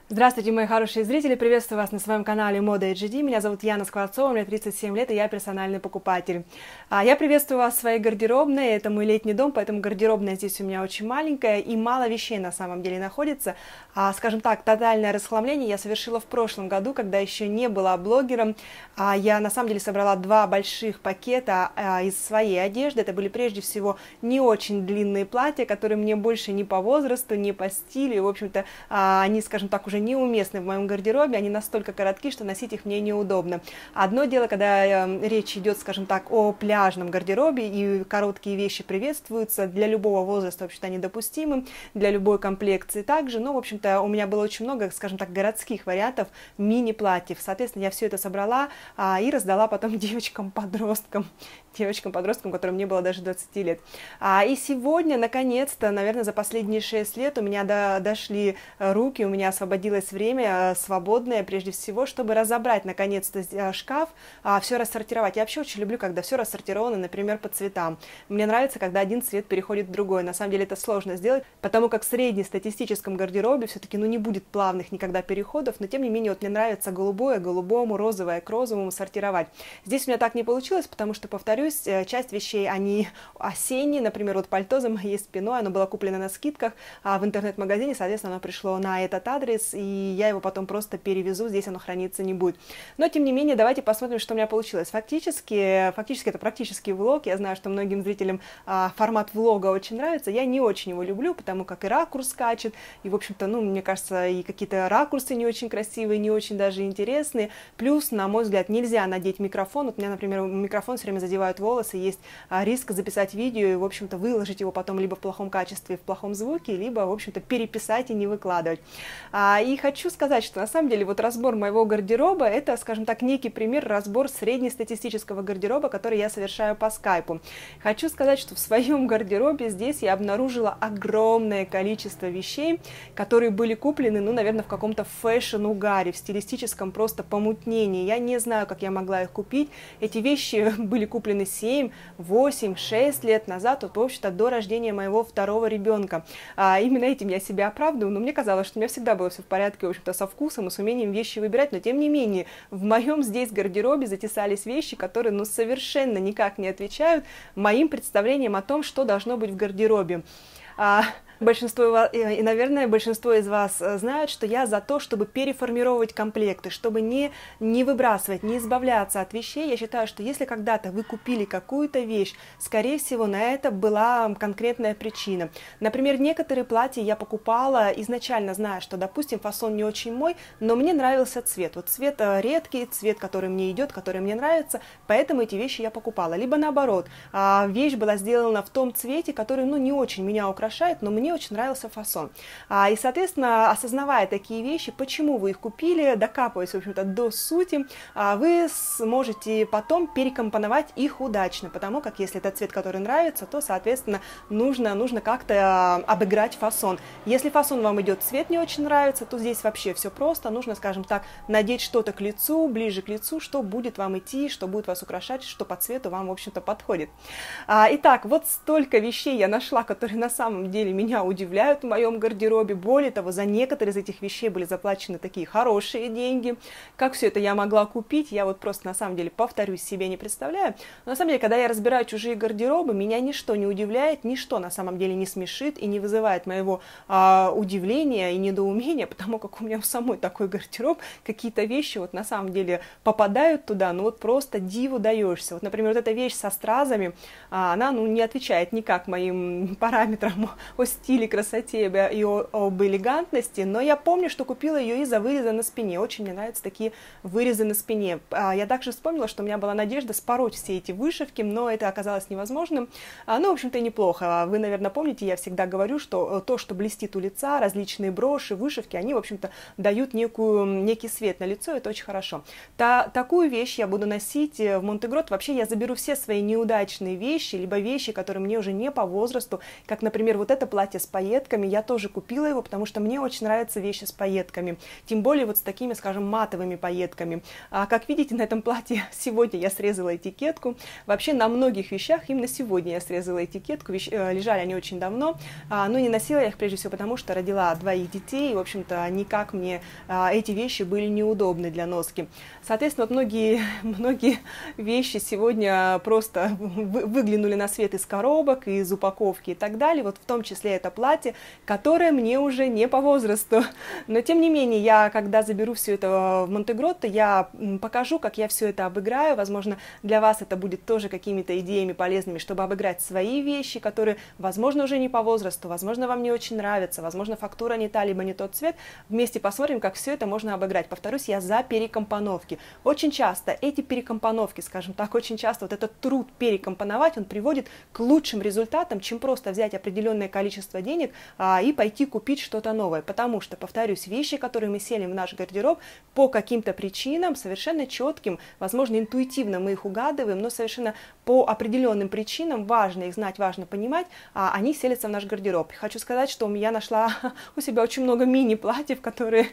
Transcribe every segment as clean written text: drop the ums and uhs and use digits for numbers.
Здравствуйте, мои хорошие зрители! Приветствую вас на своем канале Мода HD. Меня зовут Яна Скворцова, мне 37 лет, и я персональный покупатель. Я приветствую вас в своей гардеробной. Это мой летний дом, поэтому гардеробная здесь у меня очень маленькая, и мало вещей на самом деле находится. Скажем так, тотальное расхламление я совершила в прошлом году, когда еще не была блогером. Я на самом деле собрала два больших пакета из своей одежды. Это были прежде всего не очень длинные платья, которые мне больше не по возрасту, не по стилю. В общем-то, они, скажем так, уже неуместны в моем гардеробе, они настолько коротки, что носить их мне неудобно. Одно дело, когда речь идет, скажем так, о пляжном гардеробе, и короткие вещи приветствуются, для любого возраста, вообще-то, они допустимы, для любой комплекции также, но, в общем-то, у меня было очень много, скажем так, городских вариантов мини-платьев, соответственно, я все это собрала и раздала потом девочкам-подросткам, которым не было даже 20 лет. И сегодня, наконец-то, наверное, за последние 6 лет у меня дошли руки, у меня освободилось время свободное, прежде всего, чтобы разобрать, наконец-то, шкаф, все рассортировать. Я вообще очень люблю, когда все рассортировано, например, по цветам. Мне нравится, когда один цвет переходит в другой. На самом деле это сложно сделать, потому как в среднестатистическом гардеробе все-таки, не будет плавных никогда переходов, но тем не менее, вот мне нравится голубое к голубому, розовое к розовому сортировать. Здесь у меня так не получилось, потому что, повторюсь, часть вещей, они осенние, например, вот пальто за моей спиной, оно было куплено на скидках в интернет-магазине, соответственно, оно пришло на этот адрес, и я его потом просто перевезу, здесь оно храниться не будет. Но, тем не менее, давайте посмотрим, что у меня получилось. Фактически это практически влог, я знаю, что многим зрителям формат влога очень нравится, я не очень его люблю, потому как и ракурс скачет, и, в общем-то, мне кажется, и какие-то ракурсы не очень красивые, не очень даже интересные, плюс, на мой взгляд, нельзя надеть микрофон, вот у меня, например, микрофон все время задевают волосы, есть риск записать видео и, в общем-то, выложить его потом либо в плохом качестве, в плохом звуке, либо, в общем-то, переписать и не выкладывать. И хочу сказать, что на самом деле вот разбор моего гардероба, это, скажем так, некий пример, разбор среднестатистического гардероба, который я совершаю по скайпу. Хочу сказать, что в своем гардеробе здесь я обнаружила огромное количество вещей, которые были куплены, наверное, в каком-то фэшн-угаре, в стилистическом просто помутнении. Я не знаю, как я могла их купить. Эти вещи были куплены 7, 8, 6 лет назад, вот, в общем-то, до рождения моего второго ребенка. Именно этим я себя оправдываю, но мне казалось, что у меня всегда было все в порядке, в общем-то, со вкусом и с умением вещи выбирать, но, тем не менее, в моем здесь гардеробе затесались вещи, которые, совершенно никак не отвечают моим представлениям о том, что должно быть в гардеробе. Наверное, большинство из вас знают, что я за то, чтобы переформировать комплекты, чтобы не выбрасывать, не избавляться от вещей. Я считаю, что если когда-то вы купили какую-то вещь, скорее всего, на это была конкретная причина. Например, некоторые платья я покупала изначально, зная, что, допустим, фасон не очень мой, но мне нравился цвет. Вот цвет редкий, цвет, который мне идет, который мне нравится, поэтому эти вещи я покупала. Либо наоборот, вещь была сделана в том цвете, который, не очень меня украшает, но мне очень нравился фасон. И, соответственно, осознавая такие вещи, почему вы их купили, докапываясь, в общем-то, до сути, вы сможете потом перекомпоновать их удачно, потому как, если это цвет, который нравится, то, соответственно, нужно как-то обыграть фасон. Если фасон вам идет, цвет не очень нравится, то здесь вообще все просто, нужно, скажем так, надеть что-то к лицу, ближе к лицу, что будет вам идти, что будет вас украшать, что по цвету вам, в общем-то, подходит. Итак, вот столько вещей я нашла, которые на самом деле меня удивляют в моем гардеробе. Более того, за некоторые из этих вещей были заплачены такие хорошие деньги. Как все это я могла купить, я вот просто, на самом деле, повторюсь, себе не представляю. Но на самом деле, когда я разбираю чужие гардеробы, меня ничто не удивляет, ничто на самом деле не смешит и не вызывает моего удивления и недоумения, потому как у меня у самой такой гардероб, какие-то вещи вот на самом деле попадают туда, вот просто диву даешься. Вот, например, вот эта вещь со стразами, она, не отвечает никак моим параметрам о стиле, красоте и об элегантности, но я помню, что купила ее из-за выреза на спине. Очень мне нравятся такие вырезы на спине. Я также вспомнила, что у меня была надежда спороть все эти вышивки, но это оказалось невозможным. В общем-то, неплохо. Вы, наверное, помните, я всегда говорю, что то, что блестит у лица, различные броши, вышивки, они, в общем-то, дают некий свет на лицо, это очень хорошо. Такую вещь я буду носить в Монтегрот. Вообще, я заберу все свои неудачные вещи, либо вещи, которые мне уже не по возрасту, как, например, вот это платье платье с пайетками, я тоже купила его, потому что мне очень нравятся вещи с пайетками, тем более вот с такими, скажем, матовыми пайетками. Как видите, на этом платье сегодня я срезала этикетку. Вообще на многих вещах именно сегодня я срезала этикетку, лежали они очень давно, но не носила я их прежде всего потому, что родила двоих детей, и, в общем-то, никак мне эти вещи были неудобны для носки. Соответственно, вот многие вещи сегодня просто выглянули на свет из коробок, из упаковки и так далее, вот в том числе это платье, которое мне уже не по возрасту. Но, тем не менее, я, когда заберу все это в Монте-Гротто, я покажу, как я все это обыграю. Возможно, для вас это будет тоже какими-то идеями полезными, чтобы обыграть свои вещи, которые, возможно, уже не по возрасту, возможно, вам не очень нравятся, возможно, фактура не та, либо не тот цвет. Вместе посмотрим, как все это можно обыграть. Повторюсь, я за перекомпоновки. Очень часто эти перекомпоновки, скажем так, очень часто вот этот труд перекомпоновать, он приводит к лучшим результатам, чем просто взять определенное количество денег и пойти купить что-то новое. Потому что, повторюсь, вещи, которые мы селим в наш гардероб, по каким-то причинам, совершенно четким, возможно, интуитивно мы их угадываем, но совершенно по определенным причинам, важно их знать, важно понимать, они селятся в наш гардероб. Хочу сказать, что я нашла у себя очень много мини-платьев, которые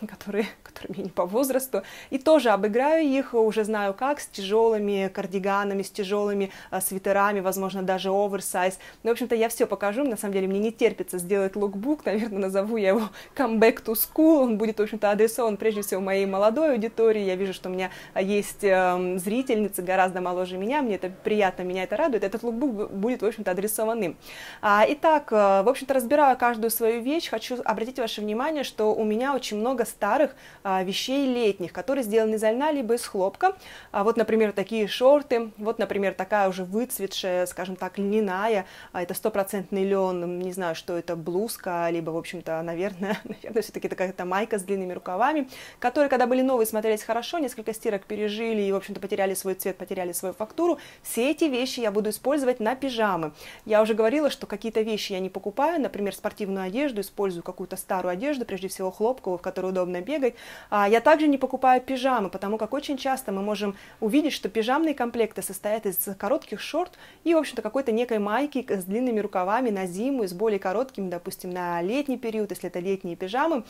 мне не по возрасту, и тоже обыграю их, уже знаю как, с тяжелыми кардиганами, с тяжелыми свитерами, возможно, даже оверсайз. Но, в общем-то, я все покажу, на самом деле, мне не терпится сделать лукбук, наверное, назову я его «Come back to school», он будет, в общем-то, адресован прежде всего моей молодой аудитории, я вижу, что у меня есть зрительницы гораздо моложе меня, мне это приятно, меня это радует, этот лукбук будет, в общем-то, адресован им. Итак, в общем-то, разбираю каждую свою вещь, хочу обратить ваше внимание, что у меня очень много старых вещей летних, которые сделаны из льна, либо из хлопка. Вот, например, такие шорты, вот, например, такая уже выцветшая, скажем так, льняная, это 100% лен, не знаю, что это, блузка, либо, в общем-то, наверное, все-таки какая-то майка с длинными рукавами, которые, когда были новые, смотрелись хорошо, несколько стирок пережили и, в общем-то, потеряли свой цвет, потеряли свою фактуру. Все эти вещи я буду использовать на пижамы. Я уже говорила, что какие-то вещи я не покупаю, например, спортивную одежду, использую какую-то старую одежду, прежде всего хлопковую, в которой удобно бегать. Я также не покупаю пижамы, потому как очень часто мы можем увидеть, что пижамные комплекты состоят из коротких шорт и, в общем-то, какой-то некой майки с длинными рукавами на зиму и с более короткими, допустим, на летний период, если это летние пижамы.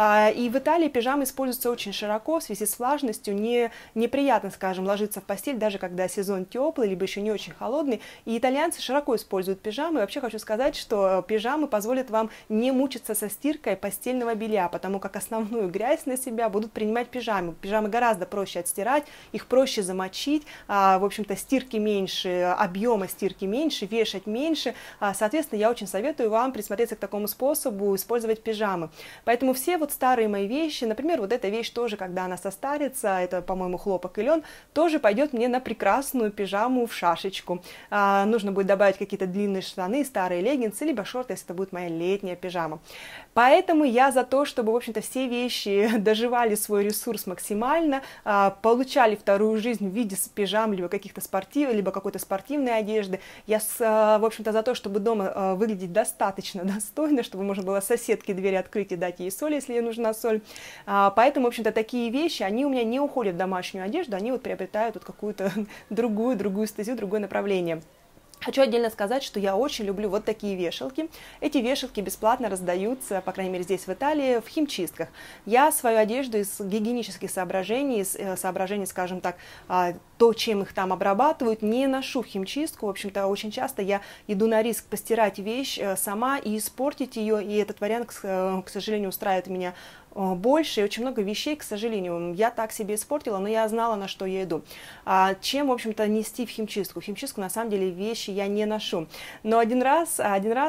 И в Италии пижамы используются очень широко в связи с влажностью, неприятно, скажем, ложиться в постель, даже когда сезон теплый, либо еще не очень холодный. И итальянцы широко используют пижамы. И вообще хочу сказать, что пижамы позволят вам не мучиться со стиркой постельного белья, потому как основную грязь на себя будут принимать пижамы. Пижамы гораздо проще отстирать, их проще замочить, в общем-то, стирки меньше, объема стирки меньше, вешать меньше. Соответственно, я очень советую вам присмотреться к такому способу использовать пижамы. Поэтому все вот старые мои вещи, например, вот эта вещь тоже, когда она состарится, это, по-моему, хлопок и лен, тоже пойдет мне на прекрасную пижаму в шашечку. Нужно будет добавить какие-то длинные штаны, старые леггинсы, либо шорты, если это будет моя летняя пижама. Поэтому я за то, чтобы, в общем-то, все вещи доживали свой ресурс максимально, получали вторую жизнь в виде пижам, либо каких-то либо какой-то спортивной одежды. Я, в общем-то, за то, чтобы дома выглядеть достаточно достойно, чтобы можно было соседке двери открыть и дать ей соль, если ей нужна соль. Поэтому, в общем-то, такие вещи, они у меня не уходят в домашнюю одежду, они вот приобретают вот какую-то другую стезю, другое направление. Хочу отдельно сказать, что я очень люблю вот такие вешалки. Эти вешалки бесплатно раздаются, по крайней мере здесь в Италии, в химчистках. Я свою одежду из гигиенических соображений, скажем так, то, чем их там обрабатывают, не ношу в химчистку. В общем-то, очень часто я иду на риск постирать вещь сама и испортить ее, и этот вариант, к сожалению, устраивает меня больше, и очень много вещей, к сожалению, я так себе испортила, но я знала, на что я иду. Чем, в общем-то, нести в химчистку? В химчистку, на самом деле, вещи я не ношу. Но один раз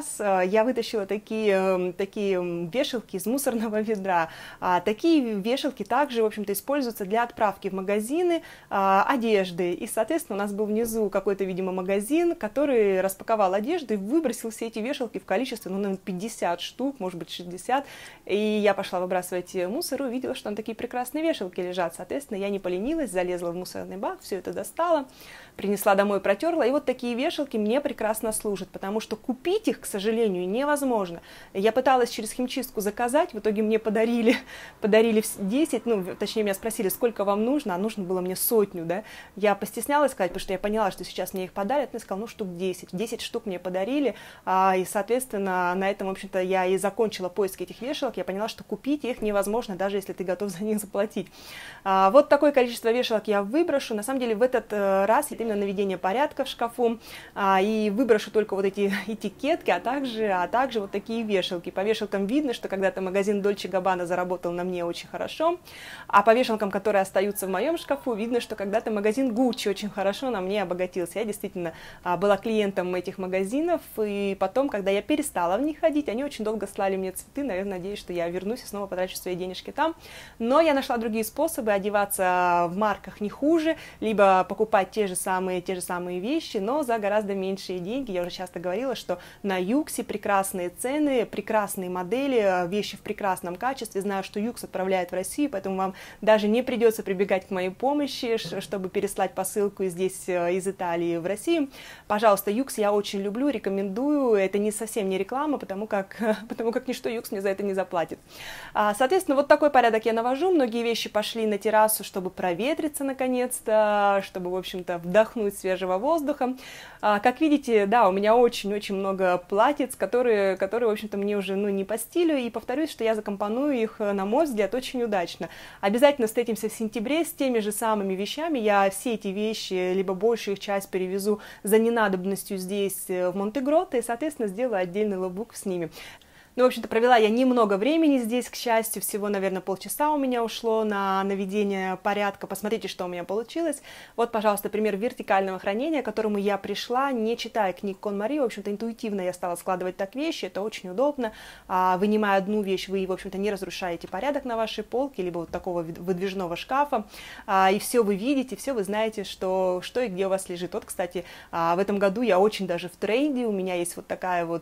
я вытащила такие вешалки из мусорного ведра. Такие вешалки также, в общем-то, используются для отправки в магазины одежды. И, соответственно, у нас был внизу какой-то, видимо, магазин, который распаковал одежду и выбросил все эти вешалки в количестве, наверное, 50 штук, может быть, 60. И я пошла выбрасывать мусор и увидела, что там такие прекрасные вешалки лежат. Соответственно, я не поленилась, залезла в мусорный бак, все это достала, принесла домой, протерла. И вот такие вешалки мне прекрасно служат, потому что купить их, к сожалению, невозможно. Я пыталась через химчистку заказать, в итоге мне подарили 10, точнее, меня спросили, сколько вам нужно, а нужно было мне 100, да. Я постеснялась сказать, потому что я поняла, что сейчас мне их подарят, я сказала, ну, штук 10. 10 штук мне подарили, и, соответственно, на этом, в общем-то, я и закончила поиски этих вешалок. Я поняла, что купить их невозможно, даже если ты готов за них заплатить. Вот такое количество вешалок я выброшу. На самом деле, в этот раз это именно наведение порядка в шкафу, и выброшу только вот эти этикетки, а также вот такие вешалки. По вешалкам видно, что когда-то магазин Dolce Gabbana заработал на мне очень хорошо, а по вешалкам, которые остаются в моем шкафу, видно, что когда-то магазин Gucci очень хорошо на мне обогатился. Я действительно была клиентом этих магазинов, и потом, когда я перестала в них ходить, они очень долго слали мне цветы, наверное, надеюсь, что я вернусь и снова потрачу свои денежки там. Но я нашла другие способы одеваться в марках не хуже, либо покупать те же самые вещи, но за гораздо меньшие деньги. Я уже часто говорила, что на Юксе прекрасные цены, прекрасные модели, вещи в прекрасном качестве. Знаю, что Юкс отправляет в Россию, поэтому вам даже не придется прибегать к моей помощи, чтобы переслать посылку здесь из Италии в Россию. Пожалуйста, Юкс я очень люблю, рекомендую. Это не совсем не реклама, потому как ничто Юкс мне за это не заплатит. Соответственно, вот такой порядок я навожу. Многие вещи пошли на террасу, чтобы проветриться наконец-то, чтобы, в общем-то, вдохнуть свежего воздуха. Как видите, да, у меня очень-очень много платьиц, которые, в общем-то, мне уже, не по стилю, и повторюсь, что я закомпоную их, на мой взгляд, очень удачно. Обязательно встретимся в сентябре с теми же самыми вещами. Я все эти вещи, либо большую их часть перевезу за ненадобностью здесь, в Монте-Гротто, и, соответственно, сделаю отдельный лукбук с ними. Ну, в общем-то, провела я немного времени здесь, к счастью, всего, наверное, полчаса у меня ушло на наведение порядка. Посмотрите, что у меня получилось. Вот, пожалуйста, пример вертикального хранения, к которому я пришла, не читая книг KonMari. В общем-то, интуитивно я стала складывать так вещи, это очень удобно. Вынимая одну вещь, вы, в общем-то, не разрушаете порядок на вашей полке, либо вот такого выдвижного шкафа, и все вы видите, все вы знаете, что и где у вас лежит. Вот, кстати, в этом году я очень даже в тренде, у меня есть вот такая вот,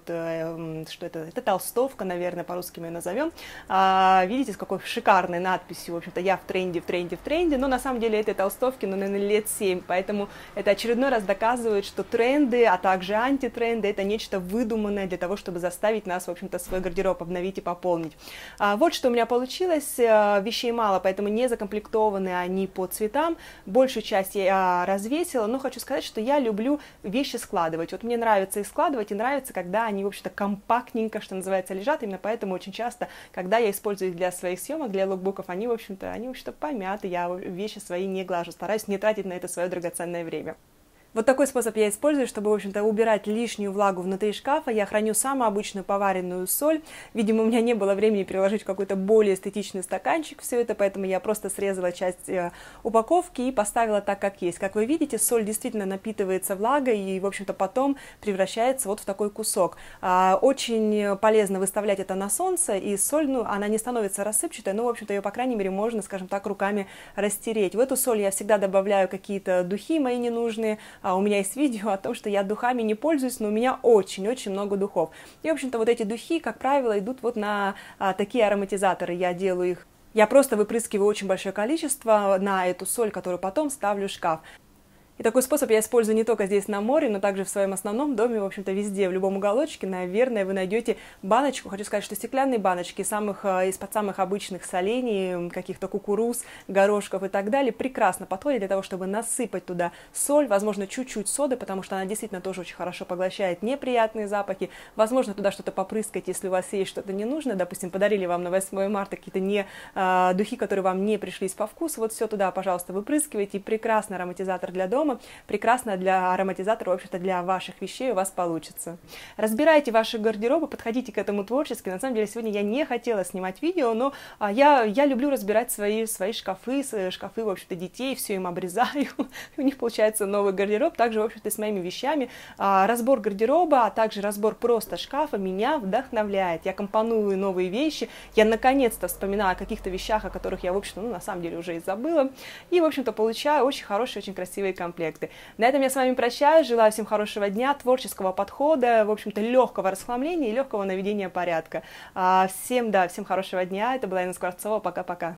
что это толстовка, наверное, по-русски мы ее назовем. Видите, с какой шикарной надписью, в общем-то, я в тренде, но на самом деле этой толстовке, наверное, лет 7, поэтому это очередной раз доказывает, что тренды, а также антитренды, это нечто выдуманное для того, чтобы заставить нас, в общем-то, свой гардероб обновить и пополнить. Вот что у меня получилось, вещей мало, поэтому не закомплектованы они по цветам, большую часть я развесила, но хочу сказать, что я люблю вещи складывать, вот мне нравится их складывать, и нравится, когда они, в общем-то, компактненько, что называется, лежат, именно поэтому очень часто, когда я использую их для своих съемок, для лукбуков, они, в общем-то, помяты, я вещи свои не глажу, стараюсь не тратить на это свое драгоценное время. Вот такой способ я использую, чтобы, в общем-то, убирать лишнюю влагу внутри шкафа. Я храню самую обычную поваренную соль. Видимо, у меня не было времени переложить в какой-то более эстетичный стаканчик все это, поэтому я просто срезала часть упаковки и поставила так, как есть. Как вы видите, соль действительно напитывается влагой и, в общем-то, потом превращается вот в такой кусок. Очень полезно выставлять это на солнце, и соль, она не становится рассыпчатой, но, в общем-то, ее, по крайней мере, можно, скажем так, руками растереть. В эту соль я всегда добавляю какие-то духи мои ненужные. У меня есть видео о том, что я духами не пользуюсь, но у меня очень-очень много духов. И, в общем-то, вот эти духи, как правило, идут вот на такие ароматизаторы. Я делаю их, я просто выпрыскиваю очень большое количество на эту соль, которую потом ставлю в шкаф. И такой способ я использую не только здесь на море, но также в своем основном доме, в общем-то, везде, в любом уголочке, наверное, вы найдете баночку. Хочу сказать, что стеклянные баночки из-под самых обычных солений, каких-то кукуруз, горошков и так далее, прекрасно подходят для того, чтобы насыпать туда соль, возможно, чуть-чуть соды, потому что она действительно тоже очень хорошо поглощает неприятные запахи. Возможно, туда что-то попрыскать, если у вас есть что-то ненужное. Допустим, подарили вам на 8 марта какие-то духи, которые вам не пришлись по вкусу. Вот все туда, пожалуйста, выпрыскивайте. Прекрасный ароматизатор для дома. Прекрасно для ароматизатора, в общем-то, для ваших вещей у вас получится. Разбирайте ваши гардеробы, подходите к этому творчески. На самом деле, сегодня я не хотела снимать видео, но я люблю разбирать свои шкафы, в общем-то, детей, все им обрезаю. У них получается новый гардероб. Также, в общем-то, с моими вещами. Разбор гардероба, а также разбор просто шкафа меня вдохновляет. Я компоную новые вещи. Я, наконец-то, вспоминаю о каких-то вещах, о которых я, в общем-то, на самом деле уже и забыла. И, в общем-то, получаю очень хорошие, очень красивые комплекты. На этом я с вами прощаюсь, желаю всем хорошего дня, творческого подхода, в общем-то, легкого расхламления и легкого наведения порядка. Всем хорошего дня, это была Инна Скворцова, пока-пока.